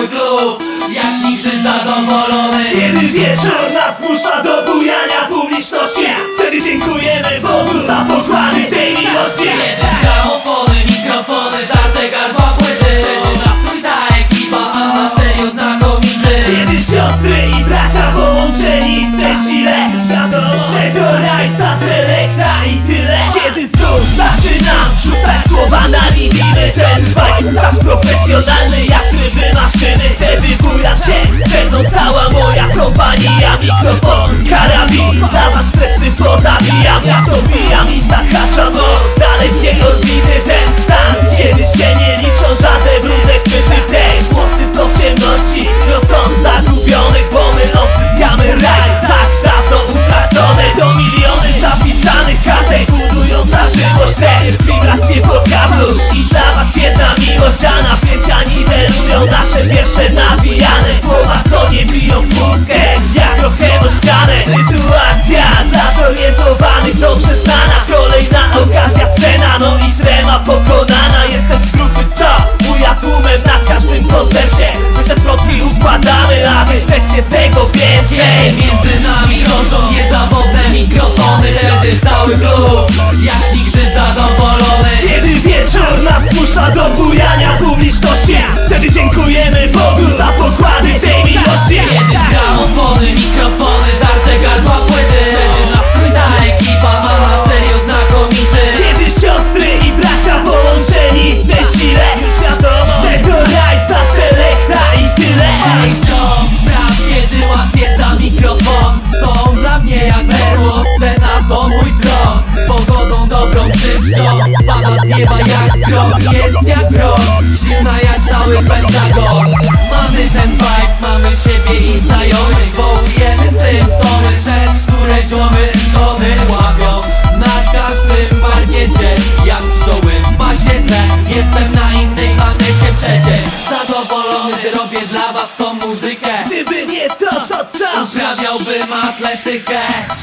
cały klub jak nigdy zadowolony. Kiedy wieczór nas zmusza do bujania publiczności, wtedy dziękujemy Bogu za pokłady tej miłości. Kiedy gramofony, mikrofony, zarte gardła, płyty, nastrój ta ekipa, a na serio znakomity. Kiedy siostry i bracia połączeni w tej sile, już wiadomo, że to Rajsa, Selekta i tyle. Kiedy znów zaczynam rzucać słowa na linię, ten vibe tak profesjonalny jak tryby maszyny. Wtedy bujam się, ze mną cała moja kompania. Mikrofon, karabin, dla was stresy pozabijam. Ja to bijam i zahaczam o dalekie orbity. Ten stan, kiedy się nie liczą żadne brudne chwyty. Te głosy co w ciemności niosą zagubionych, bo my odzyskamy raj. Tak dawno utracone, to miliony zapisanych kartek budują zażyłość. Te wibracje po kablu i dla was jedna miłość, a napięcia niwelują nasze pierwsze nawijane słowa, co nie biją w pustkę jak trochę o ścianę. Sytuacja dla zorientowanych dobrze znana, kolejna okazja, scena, no i trema pokonana. Jestem z grupy, co buja tłumem na każdym koncercie. My te zwrotki układamy, a wy chcecie tego więcej. Między nami krążą niezawodne mikrofony, wtedy cały klub jak nigdy zadowolony. Kiedy wieczór nas zmusza do bujania publiczności, wtedy dziękujemy Bogu za pokłady tej miłości. Kiedy gramofony, mikrofony, zarte gardła, płyty, wtedy nastrój ta ekipa, ma na serio znakomity. Kiedy siostry i bracia połączeni w tej sile, już wiadomo, że to Rajsa, Selekta i tyle. Ej ziom, sprawdź kiedy łapię za mikrofon, to on dla mnie jak perło, scena to mój tron. Pogodą dobrą czymczą, spada z nieba jak grom. Jest jak grom, silna jak cały Pentagon. Mamy ten vibe, mamy siebie i znajomych, wołujemy symptomy, przez które ziomy tony łapią. Na każdym parkiecie, jak pszczoły w pasiece, jestem na innej planecie przecież. Zadowolony, że robię dla was tą muzykę. Gdyby nie to, to co? Uprawiałbym atletykę.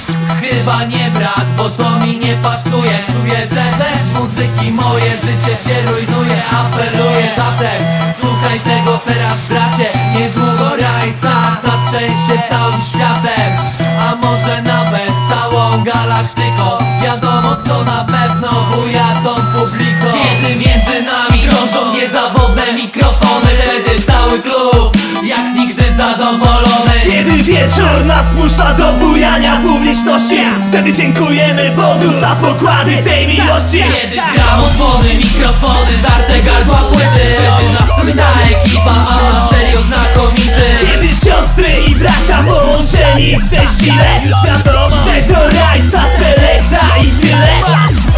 Chyba nie brat, bo to mi nie pasuje. Czuję, że bez muzyki moje życie się rujnuje. Apeluję zatem, słuchaj tego teraz bracie. Niedługo Rajsa zatrzęsie całym światem, a może nawet całą galaktyką. Wiadomo kto na pewno buja tą publiką. Kiedy między nami krążą niezawodne mikrofony, wtedy cały klub jak nigdy zadowolony. Kiedy wieczór nas zmusza do bujania publiczności, wtedy dziękujemy Bogu za pokłady tej miłości. Kiedy gramofony, mikrofony, zarte gardła, płyty, wtedy nastrój ta ekipa, a na serio znakomity. Kiedy siostry i bracia połączeni w tej sile, już wiadomo, że to Rajsa, Selekta i tyle.